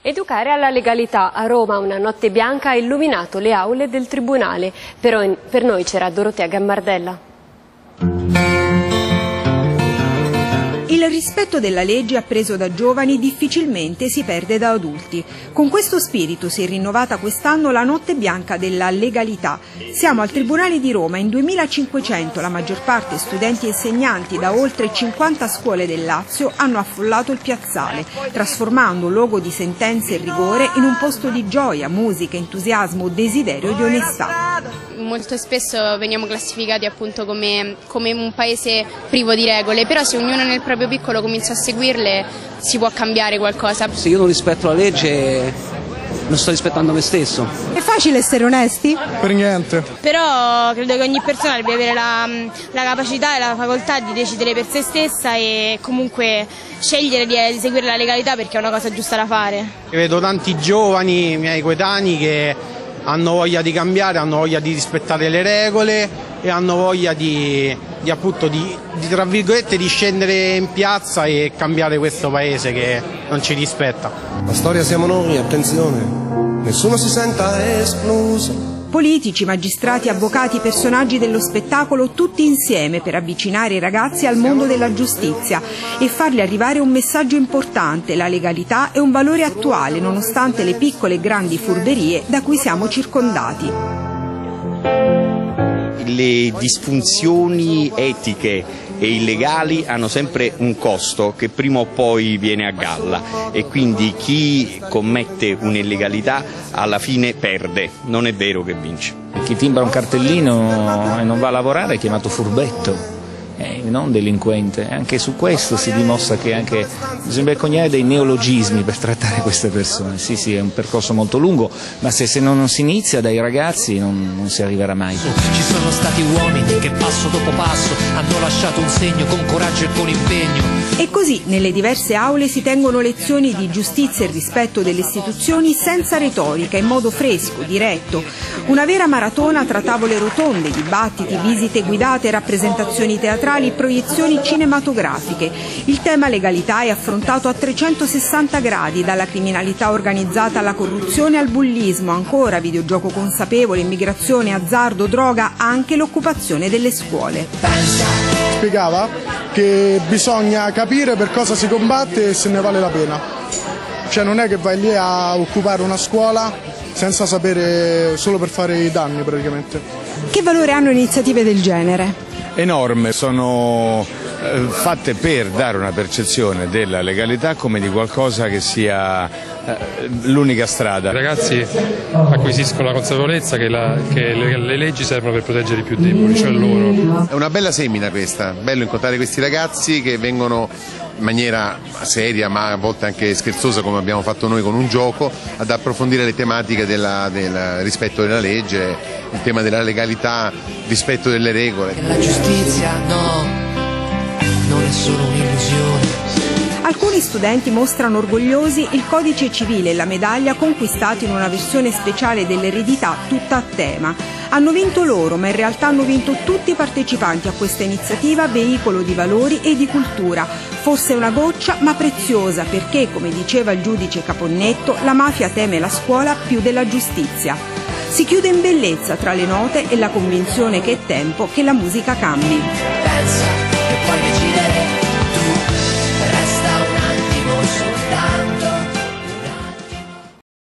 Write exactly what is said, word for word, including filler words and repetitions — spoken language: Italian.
Educare alla legalità. A Roma una notte bianca ha illuminato le aule del Tribunale. Per, per noi c'era Dorotea Gammardella. Il rispetto della legge appreso da giovani difficilmente si perde da adulti. Con questo spirito si è rinnovata quest'anno la notte bianca della legalità. Siamo al Tribunale di Roma, in duemilacinquecento, la maggior parte studenti e insegnanti da oltre cinquanta scuole del Lazio hanno affollato il piazzale, trasformando un luogo di sentenze e rigore in un posto di gioia, musica, entusiasmo, desiderio di onestà. Molto spesso veniamo classificati appunto come, come un paese privo di regole, però se ognuno nel proprio piccolo comincia a seguirle si può cambiare qualcosa. Se io non rispetto la legge non sto rispettando me stesso. È facile essere onesti? Per niente. Però credo che ogni persona debba avere la, la capacità e la facoltà di decidere per se stessa e comunque scegliere di, di seguire la legalità perché è una cosa giusta da fare. Vedo tanti giovani, miei coetanei, che hanno voglia di cambiare, hanno voglia di rispettare le regole e hanno voglia di, di appunto di, di, tra virgolette, di scendere in piazza e cambiare questo paese che non ci rispetta. La storia siamo noi, attenzione, nessuno si senta escluso. Politici, magistrati, avvocati, personaggi dello spettacolo, tutti insieme per avvicinare i ragazzi al mondo della giustizia e fargli arrivare un messaggio importante: la legalità è un valore attuale nonostante le piccole e grandi furberie da cui siamo circondati. Le disfunzioni etiche e illegali hanno sempre un costo che prima o poi viene a galla e quindi chi commette un'illegalità alla fine perde, non è vero che vince. Chi timbra un cartellino e non va a lavorare è chiamato furbetto, eh, non delinquente. Anche su questo si dimostra che anche bisogna coniare dei neologismi per trattare queste persone. Sì, sì, è un percorso molto lungo, ma se, se non, non si inizia dai ragazzi non, non si arriverà mai. Ci sono stati uomini che passo dopo passo hanno lasciato un segno con coraggio e con impegno. E così nelle diverse aule si tengono lezioni di giustizia e rispetto delle istituzioni senza retorica, in modo fresco, diretto. Una vera maratona tra tavole rotonde, dibattiti, visite guidate, rappresentazioni teatrali, proiezioni cinematografiche. Il tema legalità è affrontato a trecentosessanta gradi, dalla criminalità organizzata alla corruzione al bullismo, ancora videogioco consapevole, immigrazione, azzardo, droga, anche l'occupazione delle scuole. Spiegava che bisogna capire per cosa si combatte e se ne vale la pena. Cioè non è che vai lì a occupare una scuola senza sapere, solo per fare i danni praticamente. Che valore hanno iniziative del genere? Enorme, sono eh, fatte per dare una percezione della legalità come di qualcosa che sia eh, l'unica strada. I ragazzi acquisiscono la consapevolezza che, la, che le, le leggi servono per proteggere i più deboli, cioè loro. È una bella semina questa, bello incontrare questi ragazzi che vengono in maniera seria ma a volte anche scherzosa, come abbiamo fatto noi con un gioco, ad approfondire le tematiche della, del rispetto della legge, il tema della legalità, rispetto delle regole. La giustizia no, non è solo un'illusione. Alcuni studenti mostrano orgogliosi il codice civile e la medaglia conquistati in una versione speciale dell'eredità tutta a tema. Hanno vinto loro, ma in realtà hanno vinto tutti i partecipanti a questa iniziativa, veicolo di valori e di cultura. Forse una goccia, ma preziosa, perché, come diceva il giudice Caponnetto, la mafia teme la scuola più della giustizia. Si chiude in bellezza tra le note e la convinzione che è tempo che la musica cambi. Pensa che poi